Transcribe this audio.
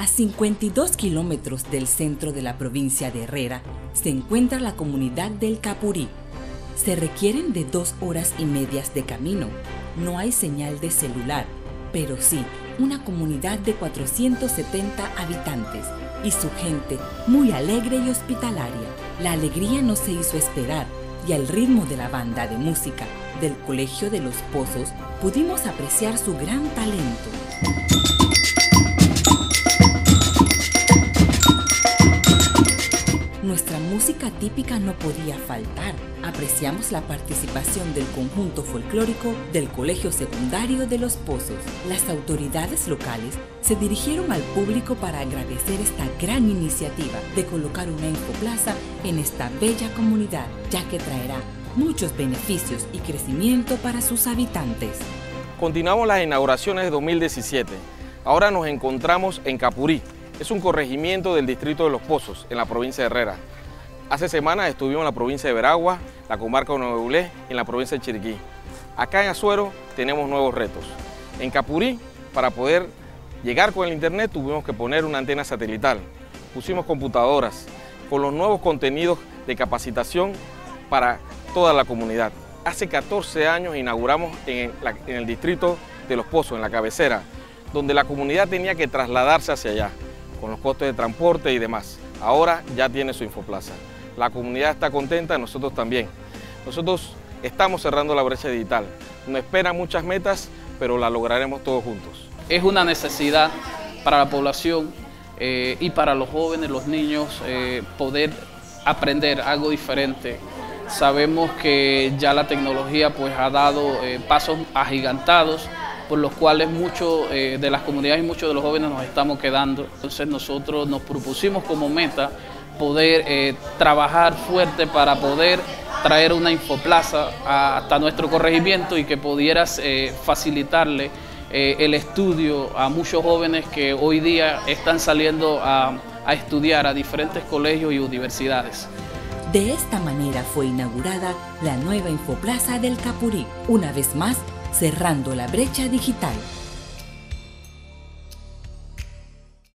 A 52 kilómetros del centro de la provincia de Herrera se encuentra la comunidad del Capurí. Se requieren de 2 horas y media de camino. No hay señal de celular, pero sí una comunidad de 470 habitantes y su gente muy alegre y hospitalaria. La alegría no se hizo esperar y al ritmo de la banda de música del Colegio de los Pozos pudimos apreciar su gran talento. Nuestra música típica no podía faltar. Apreciamos la participación del conjunto folclórico del Colegio Secundario de Los Pozos. Las autoridades locales se dirigieron al público para agradecer esta gran iniciativa de colocar una infoplaza en esta bella comunidad, ya que traerá muchos beneficios y crecimiento para sus habitantes. Continuamos las inauguraciones de 2017. Ahora nos encontramos en Capurí. Es un corregimiento del distrito de Los Pozos, en la provincia de Herrera. Hace semanas estuvimos en la provincia de Veragua, la comarca de Nuevo Bulé y en la provincia de Chiriquí. Acá en Azuero tenemos nuevos retos. En Capurí, para poder llegar con el internet, tuvimos que poner una antena satelital. Pusimos computadoras con los nuevos contenidos de capacitación para toda la comunidad. Hace 14 años inauguramos en el distrito de Los Pozos, en la cabecera, donde la comunidad tenía que trasladarse hacia allá, con los costos de transporte y demás. Ahora ya tiene su infoplaza. La comunidad está contenta, nosotros también. Nosotros estamos cerrando la brecha digital. Nos esperan muchas metas, pero la lograremos todos juntos. Es una necesidad para la población y para los jóvenes, los niños, poder aprender algo diferente. Sabemos que ya la tecnología pues, ha dado pasos agigantados, por los cuales muchos de las comunidades y muchos de los jóvenes nos estamos quedando. Entonces nosotros nos propusimos como meta poder trabajar fuerte para poder traer una infoplaza hasta nuestro corregimiento y que pudieras facilitarle el estudio a muchos jóvenes que hoy día están saliendo a estudiar a diferentes colegios y universidades. De esta manera fue inaugurada la nueva infoplaza del Capurí, una vez más cerrando la brecha digital.